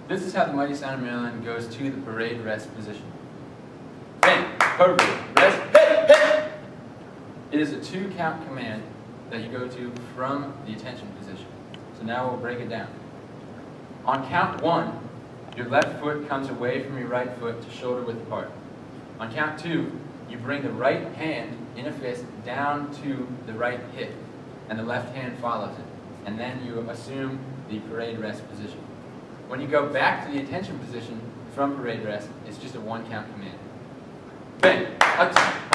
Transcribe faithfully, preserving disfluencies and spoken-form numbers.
This is how the Mighty Sound of Maryland goes to the parade rest position. Bang! Parade rest, hit, hit! It is a two count command that you go to from the attention position. So now we'll break it down. On count one, your left foot comes away from your right foot to shoulder width apart. On count two, you bring the right hand in a fist down to the right hip, and the left hand follows it. And then you assume the parade rest position. When you go back to the attention position from parade rest, it's just a one count command. Bang! Up.